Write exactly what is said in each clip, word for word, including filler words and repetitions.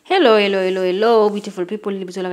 Hello, hello, hello, hello, beautiful people.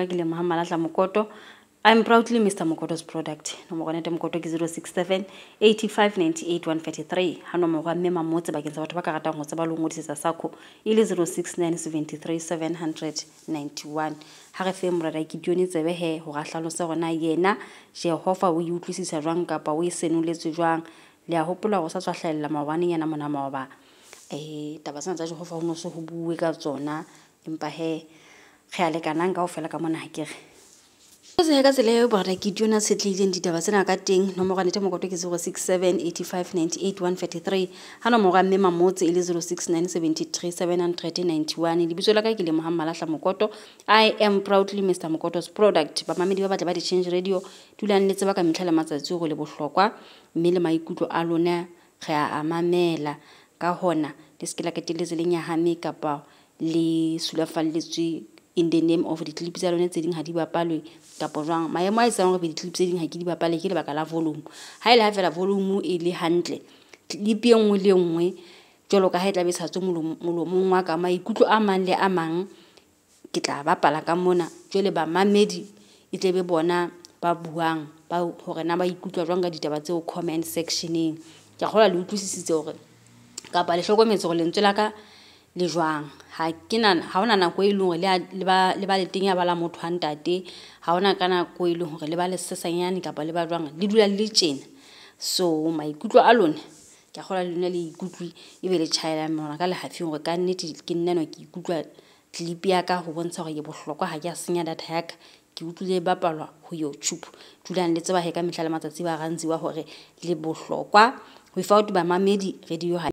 I'm proudly Mister Mokoto's product. No more than Mokoto zero six seven eighty-five ninety-eight one thirty-three. Hano mo me mamotse ba kenza batho ba ka ratang go tseba lo ngodisa sako ile zero six nine seventy-three seven ninety-one. Ha re fe morara Gidione Jehovah ho ga hlalosa gona yena Jehovah o utlwisisa jwang kapa o isenoletse jwang le a hopola go sa tswa hlahella mawane yana mona maoba eh taba tsena tsa Jehovah ho no se ho bue ka tsona empa he ge a le kanang ka ofela ka mona ha kere se he ka tsela e ba ra Gidione setlileng ditaba tsena ka teng no mo ganete Mokoto ke zero six seven eighty-five ninety-eight one thirty-three hana mo ga mme mamotse ile zero six nine seventy-three seven ninety-one le bitso la ka ke le Mohammalahla Mokoto. I am proudly Mister Mokoto's product. Ba mamedi ba batla ba di change radio dulang le tseba ka metlhala matsatsi go le bohlokwa mme le maikutlo a lona ge a mamela ka hona le skela ke teletse le nyahame kapa le sulafalletswe in the name of the clips tsa lone tse ding ha di bapalwe kapa jwang maemo a isang go be di clips tse ding ha ke di bapale ke le baka la volume ha ile ha fela volume e le hantle clip e nngwe le nngwe jolo ka ha tla be sa tswe molomong wa ka maikutlo a mang le a mang ke tla bapala ka mona jole ba mamedi e tlebe bona ba buang ba hore na ba ikutlwa jwang ka ditaba tseo comment sectioneng ke gola le utlwisisitse hore kapa le hlokometse go lentswe la ka le jwang ha kena ha ona nako e leng le ba le ba le tenya ba la motho a ntate ha ona kana ko e leng hore le ba le sesanyane kapa le ba jwang le dula le tjena so maikutlo a lona ke gola le lona le ikutlwi e be le chaela mona ka le hafi hore ka nnete ke nneno ke ikutlwa clip ya ka ho bontsha hore ke bohlokwa ha ke a senya data ya ka ke utlwile bapalwa ho YouTube dulang le tseba he ka mehla le matsatsi ba rantsi wa hore le bohlokwa without ba mamedi radio